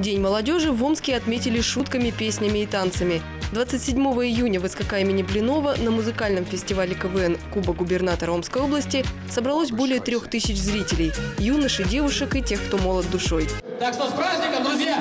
День молодежи в Омске отметили шутками, песнями и танцами. 27 июня в СКК имени Блинова на музыкальном фестивале КВН «Кубок губернатора Омской области» собралось более 3000 зрителей – юношей, девушек и тех, кто молод душой. Так что с праздником, друзья!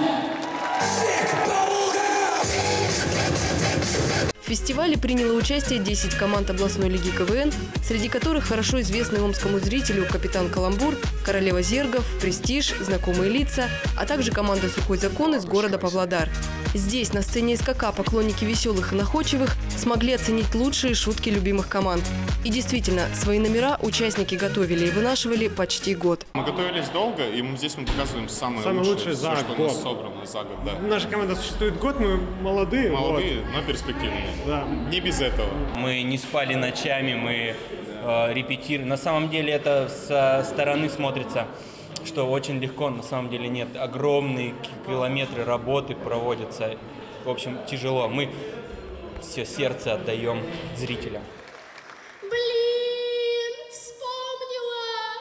В фестивале приняло участие 10 команд областной лиги КВН, среди которых хорошо известный омскому зрителю «Капитан Каламбур», «Королева Зергов», «Престиж», «Знакомые лица», а также команда «Сухой закон» из города Павлодар. Здесь, на сцене СКК, поклонники веселых и находчивых смогли оценить лучшие шутки любимых команд. И действительно, свои номера участники готовили и вынашивали почти год. Мы готовились долго, и здесь мы показываем самое лучшее за все, год. что у нас собрано за год. Да. Наша команда существует год, мы молодые. Молодые, но перспективные. Да. Не без этого. Мы не спали ночами, мы репетировали. На самом деле это со стороны смотрится, что очень легко, на самом деле нет. Огромные километры работы проводятся. В общем, тяжело. Мы все сердце отдаем зрителям. Блин, вспомнила!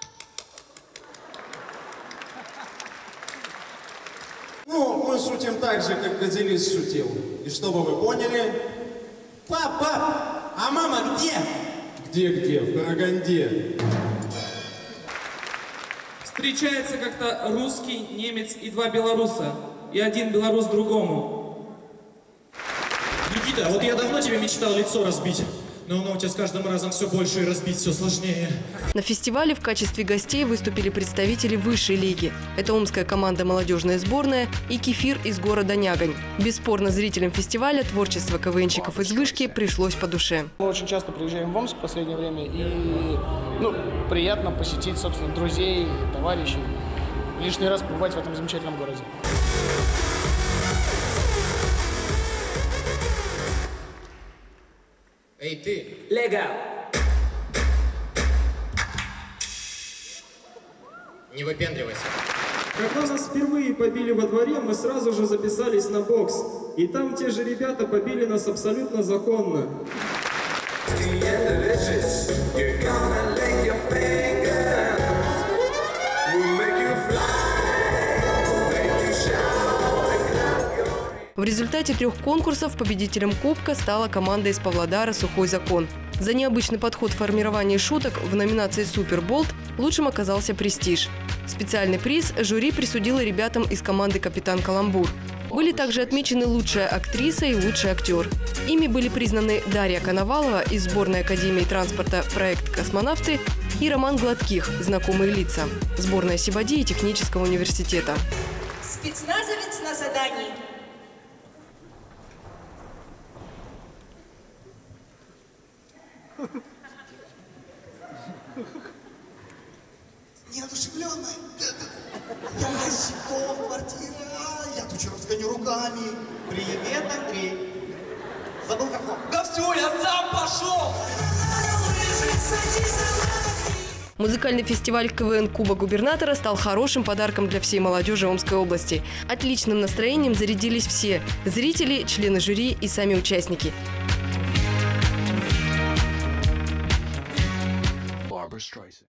Ну, мы шутим так же, как Годзиллис шутил. И чтобы вы поняли... Пап, а мама где? Где? В Караганде. Встречается как-то русский, немец и два белоруса. И один белорус другому. Никита, вот я давно тебе мечтал лицо разбить. Но оно у тебя с каждым разом все больше и разбить все сложнее. На фестивале в качестве гостей выступили представители высшей лиги. Это омская команда «Молодежная сборная» и «Кефир» из города Нягань. Бесспорно, зрителям фестиваля творчество КВНщиков из Вышки пришлось по душе. Мы очень часто приезжаем в Омск в последнее время, и приятно посетить, собственно, друзей, товарищей. Лишний раз побывать в этом замечательном городе. Эй, ты! Легал! Не выпендривайся. Когда нас впервые побили во дворе, мы сразу же записались на бокс. И там те же ребята побили нас абсолютно законно. В результате 3 конкурсов победителем Кубка стала команда из Павлодара «Сухой закон». За необычный подход в формировании шуток в номинации «Суперболт» лучшим оказался «Престиж». Специальный приз жюри присудило ребятам из команды «Капитан Каламбур». Были также отмечены лучшая актриса и лучший актер. Ими были признаны Дарья Коновалова из сборной Академии транспорта «Проект Космонавты» и Роман Гладких «Знакомые лица» сборная Сибади и технического университета. Спецназовец на задании. Неодушевленная. Я щипком, квартира. Я тут разгоню руками. Привет, Андрей. Забыл как он? Да все, я сам пошел! Музыкальный фестиваль КВН «Кубок губернатора» стал хорошим подарком для всей молодежи Омской области. Отличным настроением зарядились все – зрители, члены жюри и сами участники.